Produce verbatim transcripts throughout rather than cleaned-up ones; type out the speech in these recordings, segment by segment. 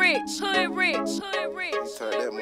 rich, hood rich, hood rich. Turn that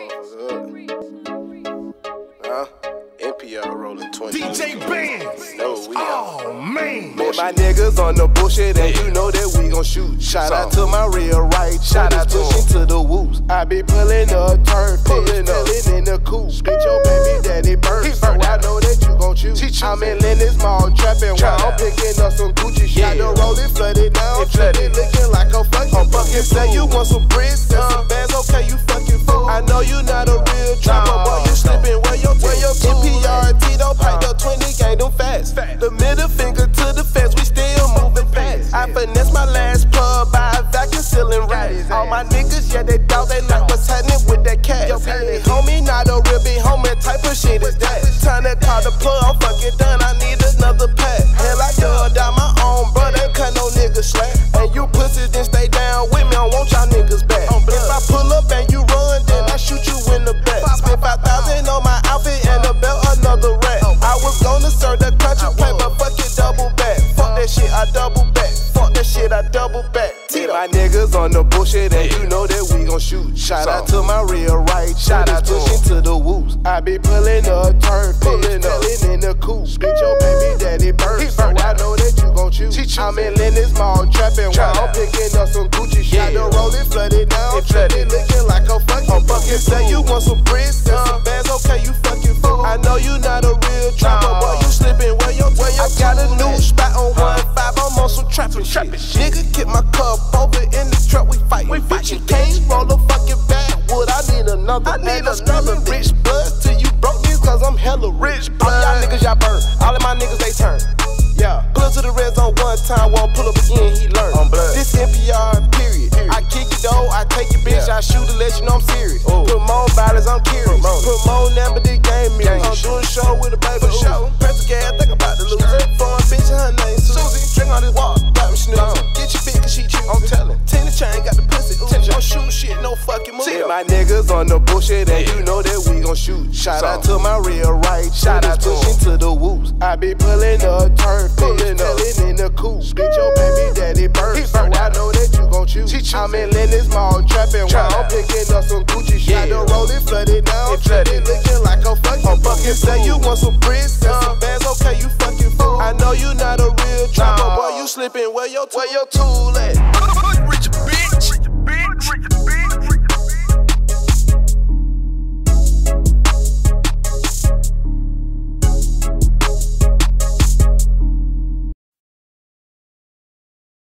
motherfucker up. Huh? N P R rolling twenty. D J Bands. No, we oh, out. man. Man, my niggas on the bullshit, and you know that we gon' shoot. Shout out to my real right, shout out pushing to the whoops. I be pulling up, turn, pulling up, in the coupe. Bitch, your baby daddy bird, so I know that you gon' choose. I'm in Lennox Mall, trapping while I'm picking up some Gucci. Got the rolling flooded now, flooded, looking like a fucking bucket. Say you want some bricks and some bags, okay, you fucking fool. I know you not a real trapper, boy, you slipping where your where your N P R Tito piped up twenty, gang them fast. The middle finger to the fence, we still moving fast. I finesse my last plug by a vacuum sealing racks. All my niggas, yeah, they doubt they like what's happening with that cash. Hey, homie, not a real big homie type of shit is that. Time to call the plug, I'm fucking done, I need another pack. Hell, I dug out my own, bro, they cut no nigga slack. And you pussies then stay down with me, I don't want y'all niggas back. If I pull up and you run, then I shoot you in the back. Spend five thousand on my outfit and a belt, another rack. I was gonna serve the country play, but fuck it, double back. Fuck that shit, I double back. Fuck that shit, I double back. Tito. My niggas on the bullshit, and you know that we gon' shoot. Shout out to my real right, shout out pushing to the whoops. I be pulling up, turn, pulling up, in the coupe. Bitch, your baby daddy bird, so I know that you gon' choose. I'm in Lennox Mall, trapping while I'm picking up some Gucci. Got the rolling flooded now, flooded, looking like a fucking bucket. Say you want some bricks and some bags, okay, you fucking fool. I know you not a real trapper, boy, you slipping where your where your I got a new spot on one five, I'm on some trapping shit. Nigga, kick my cup over in the truck, we fight. We fight. You can't roll a fucking backwood, I need another. I need another rich blood till you broke this, cause I'm hella rich. All y'all niggas, y'all burn. All of my niggas, they turn. Yeah, pull up to the red zone one time, won't pull up again, he learn. This N P R, period. I kick it though, I take your bitch, I shoot to let you know I'm serious. Put more violence, I'm curious. Put more number, this game music. I'm doing a show with a baby show. Press the gas, think about the loser. Foreign bitch and her name Susie. Drink on this walk, got me snoozing. Get your bitch, cause she cheap, I'm telling. Tina chain got the pussy, ooh. Don't shoot shit, no fucking move. My niggas on the bullshit, and you know that we gon' shoot. Shout out to my real right, shout out pushing to the whoops. I be pulling up, turn, pulling up, in the coupe. Bitch, your baby daddy bird, so I know that you gon' choose. I'm in Lennox Mall, trapping while I'm picking up some Gucci. Got the rolling flooded now, flooded, looking like a fucking bucket. Say you want some bricks and some bags, okay, you fucking fool. I know you not a real trapper, boy, you slipping where your where your tool at.